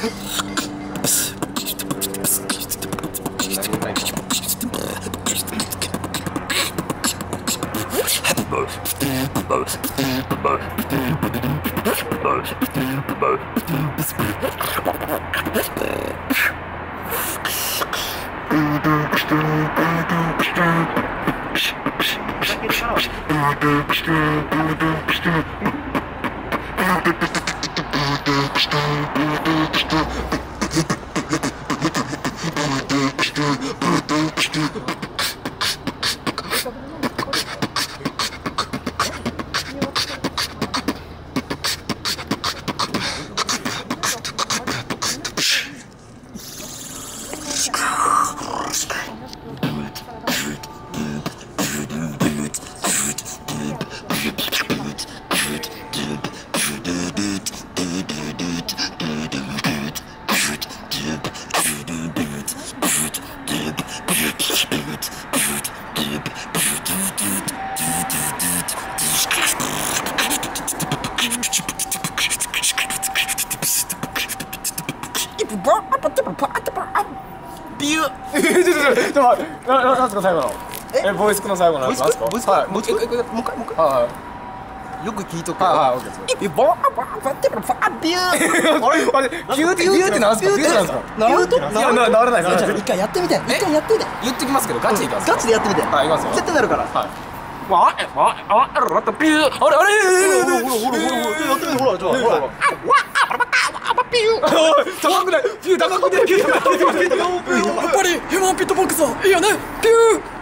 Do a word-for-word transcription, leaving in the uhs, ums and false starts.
ビュー。え、ちょっとちょっとちょっと待って、な、な、なんすか最後の。え、ボイスクの最後のなんすか。ボイスク。はい、もう一回、もう一回、もう一回。はい。よく聞いとけ。はい、オッケーです。え、ボーボーボーってか、ビュー。あれ、あれ、ビューって、ビューってなんすか。ビューってなんすか。ビューと。いや、な、ならない、ならない。一回やってみて。一回やってみて。言ってきますけど、ガチでいきます。ガチでやってみて。はい、いきますよ。絶対なるから。はい。わあ、わあ、あら、またビュー。あれ、あれ、ほら、ほら、ほら、やってみて、ほら、じゃあ、ほら。ピュー高くないピュー高くないピュー高くないやっぱりヒューマンビートボックスはいいよねピュー